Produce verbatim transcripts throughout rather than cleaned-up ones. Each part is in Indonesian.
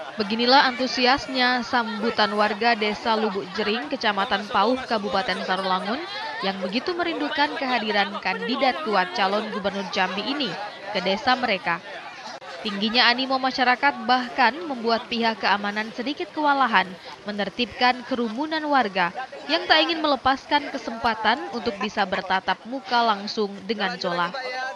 Beginilah antusiasnya sambutan warga Desa Lubuk Jering, Kecamatan Pauh, Kabupaten Sarolangun, yang begitu merindukan kehadiran kandidat kuat calon gubernur Jambi ini ke desa mereka. Tingginya animo masyarakat bahkan membuat pihak keamanan sedikit kewalahan menertibkan kerumunan warga yang tak ingin melepaskan kesempatan untuk bisa bertatap muka langsung dengan Zola.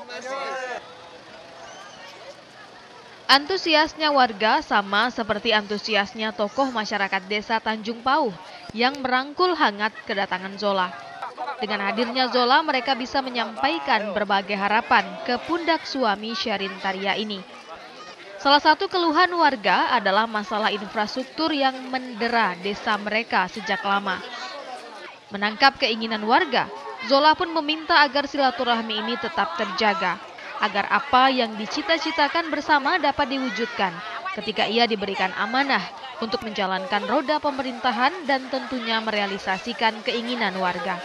Antusiasnya warga sama seperti antusiasnya tokoh masyarakat desa Tanjung Pauh yang merangkul hangat kedatangan Zola. Dengan hadirnya Zola, mereka bisa menyampaikan berbagai harapan ke pundak suami Sherin Taria ini. Salah satu keluhan warga adalah masalah infrastruktur yang mendera desa mereka sejak lama. Menangkap keinginan warga, Zola pun meminta agar silaturahmi ini tetap terjaga, agar apa yang dicita-citakan bersama dapat diwujudkan ketika ia diberikan amanah untuk menjalankan roda pemerintahan dan tentunya merealisasikan keinginan warga.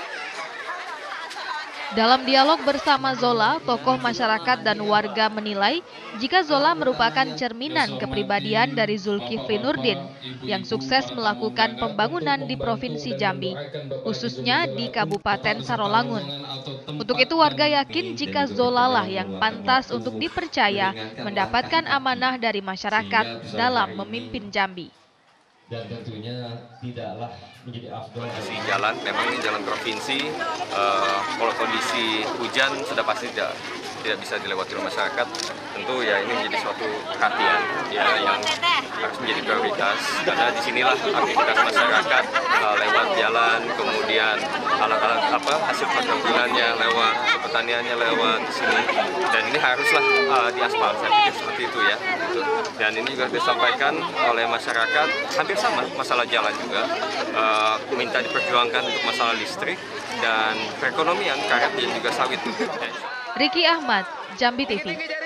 Dalam dialog bersama Zola, tokoh masyarakat dan warga menilai jika Zola merupakan cerminan kepribadian dari Zulkifli Nurdin yang sukses melakukan pembangunan di Provinsi Jambi, khususnya di Kabupaten Sarolangun. Untuk itu warga yakin jika Zola lah yang pantas untuk dipercaya mendapatkan amanah dari masyarakat dalam memimpin Jambi. Dan tentunya tidaklah menjadi afdol. Kondisi jalan, memang ini jalan provinsi, uh, kalau kondisi hujan sudah pasti tidak tidak bisa dilewati oleh masyarakat. Tentu ya ini menjadi suatu perhatian ya yang harus menjadi prioritas karena disinilah aktivitas masyarakat uh, lewat jalan, kemudian alat-alat apa hasil perkebunannya lewat, pertaniannya lewat di sini, dan ini haruslah uh, diaspal, saya pikir seperti itu ya. Gitu. Dan ini juga disampaikan oleh masyarakat hampir sama masalah jalan juga, uh, minta diperjuangkan untuk masalah listrik dan perekonomian karet dan juga sawit. Riki Ahmad, Jambi T V.